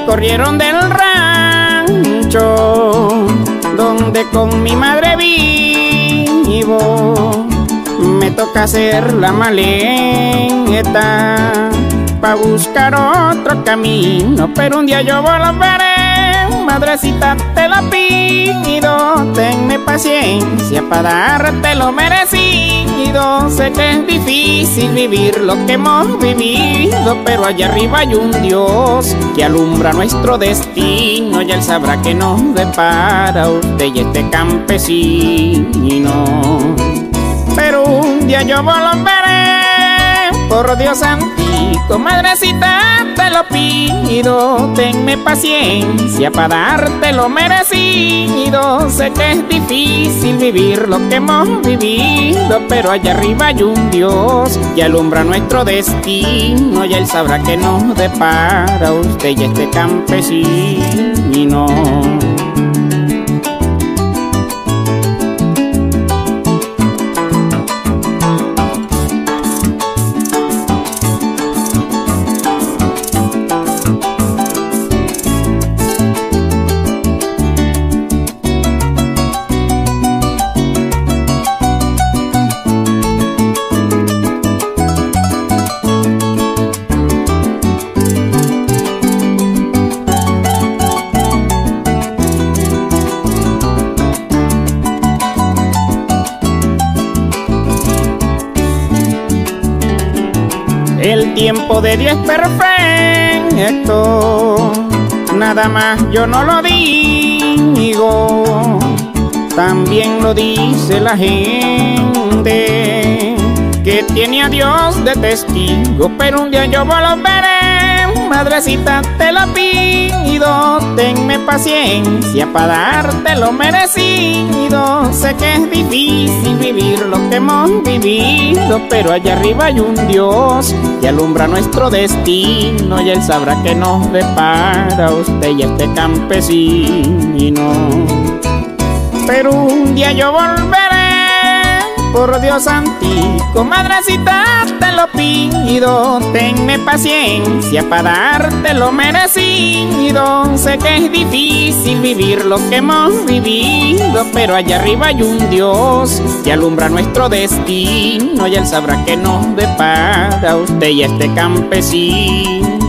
corrieron del rancho donde con mi madre vivo. Me toca hacer la maleta pa' buscar otro camino, pero un día yo volveré. Madrecita, te lo pido, tenme paciencia para darte lo merecido. Sé que es difícil vivir lo que hemos vivido, pero allá arriba hay un Dios que alumbra nuestro destino, y Él sabrá que nos depara usted y este campesino. Pero un día yo volveré, por Dios santico, madrecita, te lo pido, tenme paciencia para darte lo merecido. Sé que es difícil vivir lo que hemos vivido, pero allá arriba hay un Dios que alumbra nuestro destino, y Él sabrá que nos depara usted y este campesino. El tiempo de Dios es perfecto, nada más yo no lo digo, también lo dice la gente que tiene a Dios de testigo. Pero un día yo volveré, madrecita, te lo pido, tenme paciencia para darte lo merecido. Sé que es difícil vivir lo que hemos vivido, pero allá arriba hay un Dios que alumbra nuestro destino, y Él sabrá que nos depara usted y este campesino. Pero un día yo volveré, por Dios santico, madrecita, te lo pido, tenme paciencia para darte lo merecido. Sé que es difícil vivir lo que hemos vivido, pero allá arriba hay un Dios que alumbra nuestro destino, y Él sabrá que nos depara usted y este campesino.